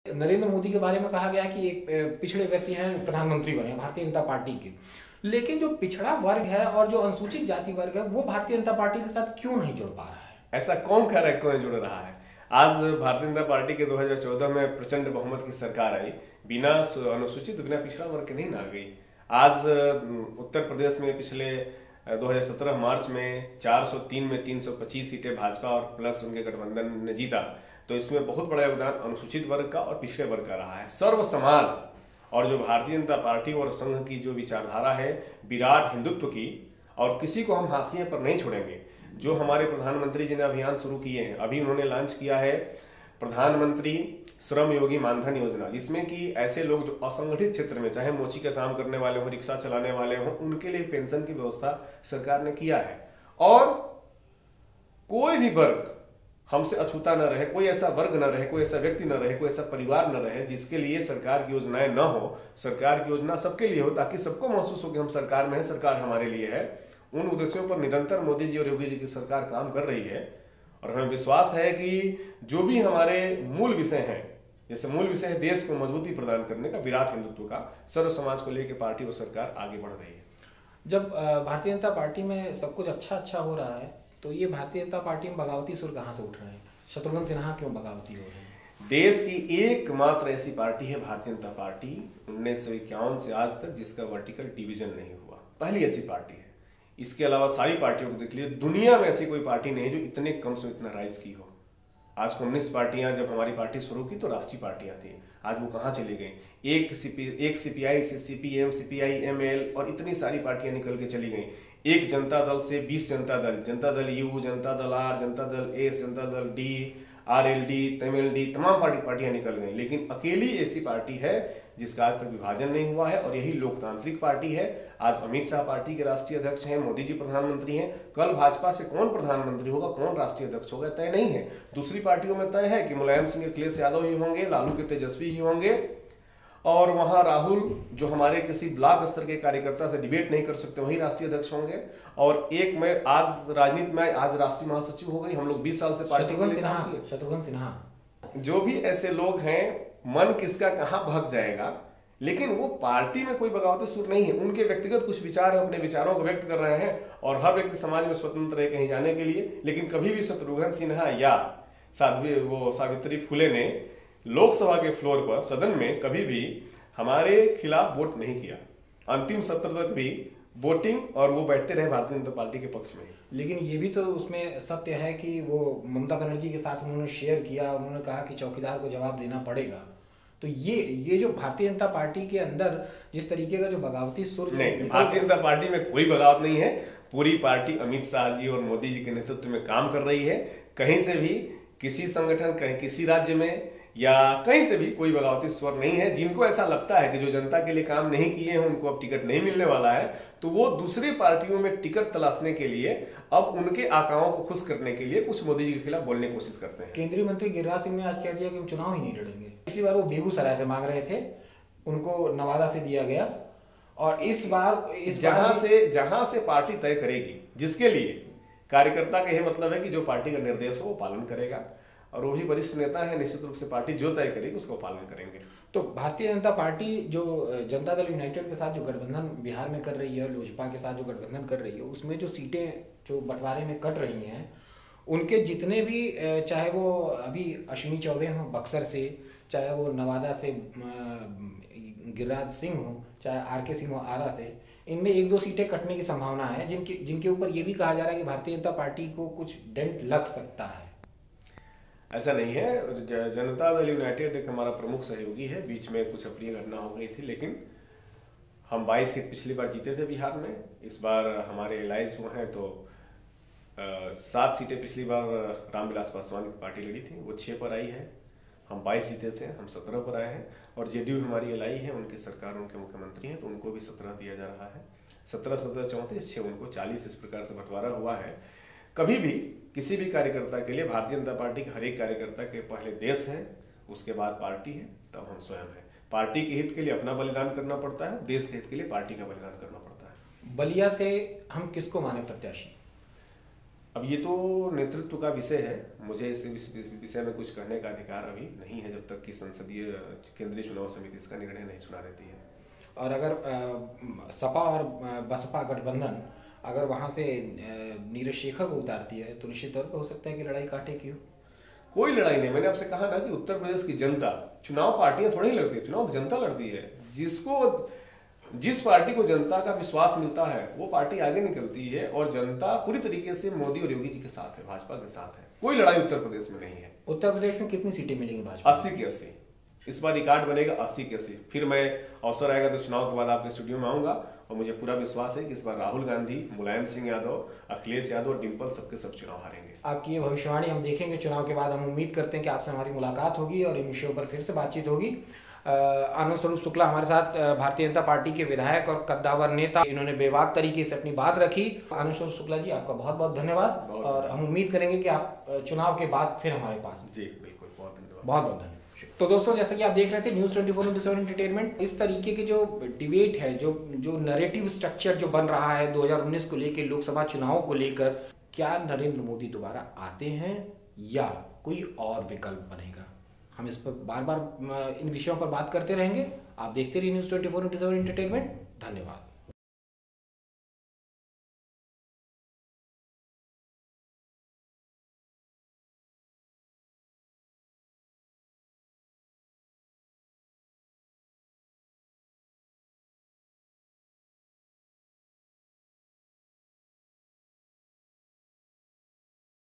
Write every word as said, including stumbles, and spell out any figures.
नरेंद्र मोदी के बारे में कहा गया कि एक पिछड़े व्यक्ति हैं, प्रधानमंत्री बने भारतीय जनता पार्टी के। लेकिन जो पिछड़ा वर्ग है और जो अनुसूचित जाति वर्ग है वो भारतीय जनता पार्टी के साथ क्यों नहीं जुड़ पा रहा है? ऐसा कौन कह रहा है क्यों जुड़ रहा है? आज भारतीय जनता पार्टी के दो हज़ार चौदह में प्रचंड बहुमत की सरकार आई, बिना अनुसूचित बिना पिछड़ा वर्ग के नहीं ना गई। आज उत्तर प्रदेश में पिछले दो हज़ार सत्रह मार्च में चार सौ तीन में तीन सौ पच्चीस सीटें भाजपा और प्लस उनके गठबंधन ने जीता, तो इसमें बहुत बड़ा योगदान अनुसूचित वर्ग का और पिछड़े वर्ग का रहा है। सर्व समाज और जो भारतीय जनता पार्टी और संघ की जो विचारधारा है विराट हिंदुत्व की, और किसी को हम हाशिए पर नहीं छोड़ेंगे। जो हमारे प्रधानमंत्री जी ने अभियान शुरू किए हैं, अभी उन्होंने लॉन्च किया है प्रधानमंत्री श्रम योगी मानधन योजना, जिसमें कि ऐसे लोग जो असंगठित क्षेत्र में, चाहे मोची का काम करने वाले हो, रिक्शा चलाने वाले हो, उनके लिए पेंशन की व्यवस्था सरकार ने किया है। और कोई भी वर्ग हमसे अछूता न रहे, कोई ऐसा वर्ग न रहे, कोई ऐसा व्यक्ति न रहे, कोई ऐसा परिवार न रहे जिसके लिए सरकार की योजनाएं न हो। सरकार की योजना सबके लिए हो, ताकि सबको महसूस हो कि हम सरकार में है, सरकार हमारे लिए है। उन उद्देश्यों पर निरंतर मोदी जी और योगी जी की सरकार काम कर रही है, और हमें विश्वास है कि जो भी हमारे मूल विषय हैं, जैसे मूल विषय है देश को मजबूती प्रदान करने का, विराट हिंदुत्व का, सर्व समाज को लेकर पार्टी और सरकार आगे बढ़ रही है। जब भारतीय जनता पार्टी में सब कुछ अच्छा अच्छा हो रहा है, तो ये भारतीय जनता पार्टी में बगावती सुर कहाँ से उठ रहे हैं? शत्रुघ्न सिन्हा क्यों बगावती हो रहे हैं? देश की एकमात्र ऐसी पार्टी है भारतीय जनता पार्टी, उन्नीस सौ इक्यावन से आज तक जिसका वर्टिकल डिवीजन नहीं हुआ, पहली ऐसी पार्टी है। इसके अलावा सारी पार्टियों को देख लीजिए, दुनिया में ऐसी कोई पार्टी नहीं जो इतने कम से इतना राइज की हो। आज कम्युनिस्ट पार्टियां, जब हमारी पार्टी शुरू की तो राष्ट्रीय पार्टियां थी, आज वो कहाँ चली गई? एक सीपी एक सीपीआई से सीपीएम, सीपीआई एमएल और इतनी सारी पार्टियां निकल के चली गई। एक जनता दल से बीस Janata Dal, Janata Dal you, Janata Dal are, Janata Dal S, Janata Dal D, RLD, तमिलडी, तमाम पार्टी पार्टियां निकल गई, लेकिन अकेली ऐसी पार्टी है जिसका आज तक विभाजन नहीं हुआ है, और यही लोकतांत्रिक पार्टी है। आज अमित शाह पार्टी के राष्ट्रीय अध्यक्ष हैं, मोदी जी प्रधानमंत्री हैं। कल भाजपा से कौन प्रधानमंत्री होगा, कौन राष्ट्रीय अध्यक्ष होगा, तय नहीं है। दूसरी पार्टियों में तय है कि मुलायम सिंह अखिलेश यादव ही होंगे, लालू के तेजस्वी ही होंगे, और वहां राहुल जो हमारे किसी ब्लॉक स्तर के कार्यकर्ता से डिबेट नहीं कर सकते वही राष्ट्रीय अध्यक्ष होंगे। और एक में आज राजनीति में आज राष्ट्रीय महासचिव हो गई। हम लोग बीस साल से पार्टी शत्रुघ्न सिन्हा शत्रुघ्न सिन्हा जो भी ऐसे लोग हैं, मन किसका कहां भग जाएगा, लेकिन वो पार्टी में कोई बगावती सुर नहीं है। उनके व्यक्तिगत कुछ विचार है, अपने विचारों को व्यक्त कर रहे हैं, और हर व्यक्ति समाज में स्वतंत्र है कहीं जाने के लिए। लेकिन कभी भी शत्रुघ्न सिन्हा या साध्वी वो सावित्री फुले ने लोकसभा के फ्लोर पर, सदन में कभी भी हमारे खिलाफ वोट नहीं किया। अंतिम सत्र तक भी वोटिंग और वो बैठते रहे भारतीय जनता पार्टी के पक्ष में। लेकिन ये भी तो उसमें सत्य है कि वो ममता बनर्जी के साथ उन्होंने शेयर किया, उन्होंने कहा कि चौकीदार को जवाब देना पड़ेगा। तो ये ये जो भारतीय जनता पार्टी के अंदर जिस तरीके का जो बगावती सुर, नहीं, भारतीय जनता पार्टी में कोई बगावत नहीं है। पूरी पार्टी अमित शाह जी और मोदी जी के नेतृत्व में काम कर रही है। कहीं से भी किसी संगठन, कहीं किसी राज्य में या कहीं से भी कोई बगावती स्वर नहीं है। जिनको ऐसा लगता है कि जो जनता के लिए काम नहीं किए हैं उनको अब टिकट नहीं मिलने वाला है, तो वो दूसरी पार्टियों में टिकट तलाशने के लिए, अब उनके आकाओं को खुश करने के लिए कुछ मोदी जी के खिलाफ बोलने की कोशिश करते हैं। केंद्रीय मंत्री गिरिराज सिंह ने आज कह दिया कि हम चुनाव ही नहीं लड़ेंगे। पिछली बार वो बेगूसराय से मांग रहे थे, उनको नवादा से दिया गया, और इस बार इस जहां से जहां से पार्टी तय करेगी, जिसके लिए कार्यकर्ता का यह मतलब है कि जो पार्टी का निर्देश हो वो पालन करेगा, और वो भी वरिष्ठ नेता है, निश्चित रूप से पार्टी जो तय करेगी उसका पालन करेंगे। तो भारतीय जनता पार्टी जो जनता दल यूनाइटेड के साथ जो गठबंधन बिहार में कर रही है, लोजपा के साथ जो गठबंधन कर रही है, उसमें जो सीटें जो बंटवारे में कट रही हैं, उनके जितने भी, चाहे वो अभी अश्विनी चौबे हों बक्सर से, चाहे वो नवादा से गिरिराज सिंह हो, चाहे आर के सिंह हो आरा से, इनमें एक दो सीटें कटने की संभावना है, जिनके जिनके ऊपर ये भी कहा जा रहा है कि भारतीय जनता पार्टी को कुछ डेंट लग सकता है। ऐसा नहीं है। जनता दल यूनाइटेड एक हमारा प्रमुख सहयोगी है। बीच में कुछ अप्रिय घटना हो गई थी, लेकिन हम बाईस सीट पिछली बार जीते थे बिहार में। इस बार हमारे एलायंस वो हैं, तो आ, सात सीटें पिछली बार रामविलास पासवान की पार्टी लड़ी थी, वो छः पर आई है। हम बाईस जीते थे, हम सत्रह पर आए हैं। और जेडीयू हमारी एलाई है, उनकी सरकार, उनके मुख्यमंत्री हैं, तो उनको भी सत्रह दिया जा रहा है। सत्रह सत्रह चौंतीस, छः उनको चालीस, इस प्रकार से बंटवारा हुआ है। कभी भी किसी भी कार्यकर्ता के लिए भारतीय जनता पार्टी के हर एक कार्यकर्ता के पहले देश है, उसके बाद पार्टी है, तब हम स्वयं है। पार्टी के हित के लिए अपना बलिदान करना पड़ता है, देश के हित के लिए पार्टी का बलिदान करना पड़ता है। बलिया से हम किसको माने प्रत्याशी? अब ये तो नेतृत्व का विषय है, मुझे इस विषय में कुछ कहने का अधिकार अभी नहीं है जब तक कि संसदीय केंद्रीय चुनाव समिति इसका निर्णय नहीं सुना देती है। और अगर सपा और बसपा गठबंधन अगर वहाँ से नीरज शेखर को उतारती है तो निश्चित तौर पर हो सकता है कि लड़ाई कांटे की हो। कोई लड़ाई नहीं, मैंने आपसे कहा ना कि उत्तर प्रदेश की जनता, चुनाव पार्टियां थोड़ी ही लड़ती है, चुनाव जनता लड़ती है। जिसको जिस पार्टी को जनता का विश्वास मिलता है वो पार्टी आगे निकलती है, और जनता पूरी तरीके से मोदी और योगी जी के साथ है, भाजपा के साथ है। कोई लड़ाई उत्तर प्रदेश में नहीं है। उत्तर प्रदेश में कितनी सीटें मिलेंगी भाजपा? अस्सी की अस्सी इस बार रिकॉर्ड बनेगा, अस्सी के अस्सी। फिर मैं अवसर आएगा तो चुनाव के बाद आपके स्टूडियो में आऊंगा, और मुझे पूरा विश्वास है कि इस बार राहुल गांधी, मुलायम सिंह यादव, अखिलेश यादव और डिम्पल सबके सब चुनाव हारेंगे। आपकी ये भविष्यवाणी हम देखेंगे चुनाव के बाद। हम उम्मीद करते हैं कि आपसे हमारी मुलाकात होगी और इन विषयों पर फिर से बातचीत होगी। आनंद स्वरूप शुक्ला हमारे साथ भारतीय जनता पार्टी के विधायक और कद्दावर नेता, इन्होंने बेबाक तरीके से अपनी बात रखी। आनंद स्वरूप शुक्ला जी, आपका बहुत बहुत धन्यवाद, और हम उम्मीद करेंगे कि आप चुनाव के बाद फिर हमारे पास। जी बिल्कुल, बहुत धन्यवाद। बहुत बहुत धन्यवाद। तो दोस्तों, जैसा कि आप देख रहे थे news twenty four into seven entertainment, इस तरीके के जो डिबेट है, जो जो नैरेटिव स्ट्रक्चर जो बन रहा है दो हज़ार उन्नीस को लेकर, लोकसभा चुनाव को लेकर, क्या नरेंद्र मोदी दोबारा आते हैं या कोई और विकल्प बनेगा, हम इस पर बार बार इन विषयों पर बात करते रहेंगे। आप देखते रहिए news twenty four into seven entertainment. धन्यवाद।